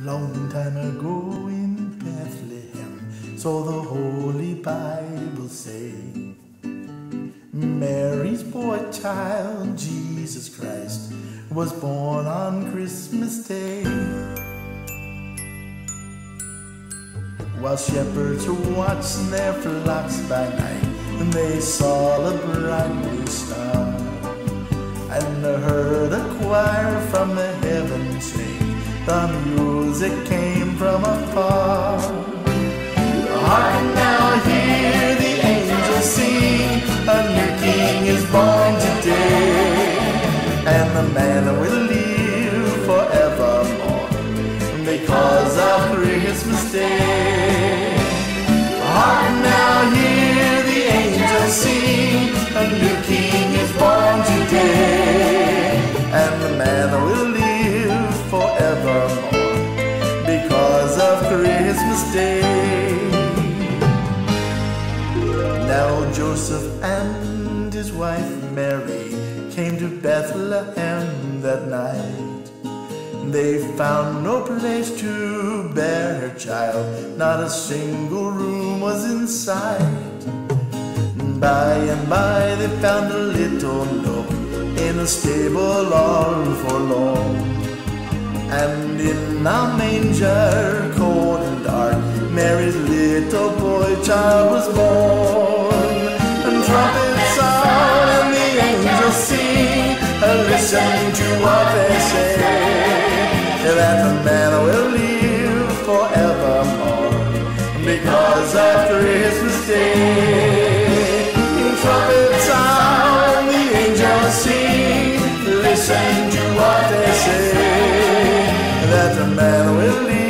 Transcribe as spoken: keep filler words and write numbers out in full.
Long time ago in Bethlehem, so the Holy Bible say, Mary's boy child, Jesus Christ, was born on Christmas Day. While shepherds were watching their flocks by night, and they saw a bright new star, and heard a choir from the heavens sing, the music came from afar. Hark now, hear the angels sing, a new king is born today, and the man will live forevermore because of Christmas Day. Hark now, hear the angels sing, a new king is born today, and the man will live forevermore because of Christmas Day. Now Joseph and his wife Mary came to Bethlehem that night. They found no place to bear her child, not a single room was in sight. By and by they found a little nook in a stable all forlorn, and in a manger, cold and dark, Mary's little boy child was born. And trumpets sound and the angels sing, listen to what they say, that the man will live forevermore because of Christmas Day. Trumpets sound, the angels sing, listen to what they say, that the man will live